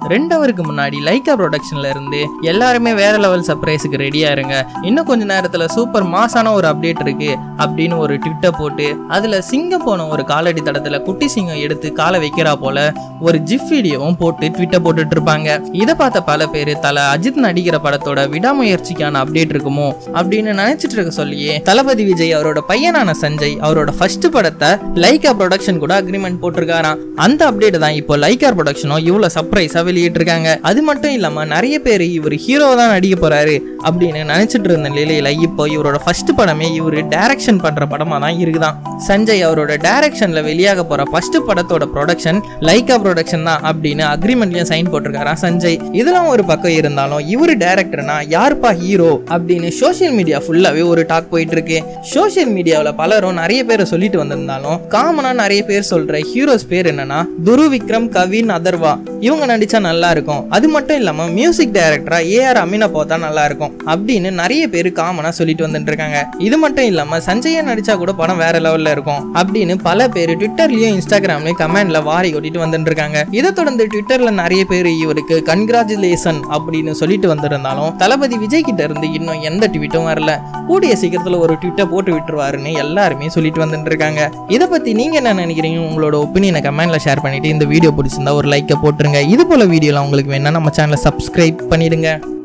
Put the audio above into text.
2 ஹவருக்கு முன்னாடி லைகா ப்ரொடக்ஷன்ல இருந்து எல்லாருமே வேற லெவல் சர்ப்ரைஸுக்கு ரெடியா இருங்க, இன்னும் கொஞ்ச நேரத்துல சூப்பர் மாசான ஒரு அப்டேட் இருக்கு அப்படின்னு ஒரு ட்விட்டர் போட்டு அதுல சிங்கம் போன ஒரு காலடி தடத்துல குட்டி சிங்கம் எடுத்து காலை வைக்கிறா போல ஒரு ஜிப் வீடியோவும் போட்டு ட்விட்டர் போட்டுட்டு இருப்பாங்க. இதை பார்த்த பல பேர் தல அஜித் நடிக்கிற படத்தோட விடாமுயற்சிக்கான அப்டேட் இருக்குமோ அப்படின்னு நினைச்சிட்டு இருக்க சொல்லியே தளபதி விஜய் அவரோட பையனான சஞ்சய் அவரோட ஃபர்ஸ்ட் படத்தை லைகா ப்ரொடக்ஷன் கூட அக்ரிமெண்ட் போட்டிருக்காராம். அந்த அப்டேட் தான் இப்போ லைகா ப்ரொடக்ஷனும் இவ்வளவு சர்ப்ரைஸா வெளியிட்டு இருக்காங்க. அது மட்டும் இல்லாம நிறைய பேர் இவர் ஹீரோ தான் நடிக்க போறாரு அப்படின்னு நினைச்சிட்டு இருந்த நிலையில இப்போ இவரோட ஃபர்ஸ்ட் படமே இவரு டைரக்ஷன் பண்ற படமா தான் இருக்குதான். சஞ்சய் அவரோட டைரக்ஷன்ல வெளியாக போற ஃபர்ஸ்ட் படத்தோட ப்ரொடக்ஷன் லைகா ப்ரொடக்ஷன் தான் அப்படின்னு அக்ரிமெண்ட்லயும் சைன் போட்டிருக்காராம் சஞ்சய். இதெல்லாம் ஒரு பக்கம் இருந்தாலும் இவரு டைரக்டர்னா யாருப்பா ஹீரோ அப்படின்னு சோசியல் மீடியா ஃபுல்லாவே ஒரு டாக் போயிட்டு இருக்கு. சோசியல் மீடியாவில் பலரும் நிறைய பேரை சொல்லிட்டு வந்திருந்தாலும் காமனா நிறைய பேர் சொல்ற ஹீரோஸ் பேர் என்னன்னா துரு விக்ரம், கவின், அதர்வா இவங்க நடிச்சா நல்லா இருக்கும். அது மட்டும் இல்லாம மியூசிக் டைரக்டரா ஏஆர் அமீனா போத்தா நல்லா இருக்கும் அப்படின்னு நிறைய பேர் காமனா சொல்லிட்டு வந்துட்டு இருக்காங்க. இது மட்டும் இல்லாம சஞ்சயா நடிச்சா கூட படம் வேற லெவல்ல இருக்கும் அப்படின்னு பல பேர் ட்விட்டர்லயும் இன்ஸ்டாகிராம்லயும் கமெண்ட்ல வாரி கொட்டிட்டு வந்துட்டு இருக்காங்க. இதை தொடர்ந்து ட்விட்டர்ல நிறைய பேர் இவருக்கு கன்கிராச்சுலேஷன் அப்படின்னு சொல்லிட்டு வந்திருந்தாலும் தளபதி விஜய் கிட்ட இருந்து இன்னும் எந்த ட்வீட்டும் வரல. கூடிய சீக்கிரத்துல ஒரு ட்விட்டர் போட்டு விட்டுருவாருன்னு எல்லாருமே சொல்லிட்டு வந்துட்டு இருக்காங்க. இதை பத்தி நீங்க என்ன நினைக்கிறீங்க? உங்களோட ஒப்பீனியனை கமெண்ட்ல ஷேர் பண்ணிட்டு இந்த வீடியோ பிடிச்சிருந்தா ஒரு லைக்கை போட்டுருங்க. இது போல வீடியோலாம் உங்களுக்கு வேணா நம்ம சேனலை சப்ஸ்கிரைப் பண்ணிடுங்க.